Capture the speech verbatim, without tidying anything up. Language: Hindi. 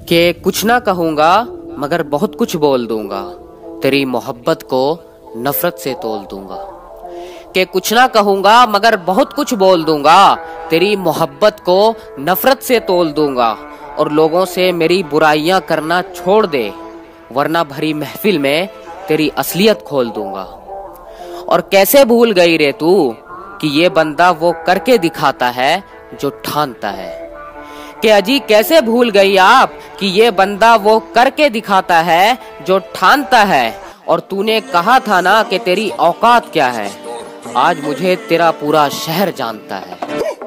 कि कुछ ना कहूँगा मगर बहुत कुछ बोल दूंगा, तेरी मोहब्बत को नफरत से तोल दूंगा। कि कुछ ना कहूँगा मगर बहुत कुछ बोल दूंगा, तेरी मोहब्बत को नफरत से तोल दूंगा। और लोगों से मेरी बुराइयां करना छोड़ दे, वरना भरी महफिल में तेरी असलियत खोल दूंगा। और कैसे भूल गई रे तू कि ये बंदा वो करके दिखाता है जो ठानता है। कि अजी कैसे भूल गई आप कि ये बंदा वो करके दिखाता है जो ठानता है। और तूने कहा था ना कि तेरी औकात क्या है, आज मुझे तेरा पूरा शहर जानता है।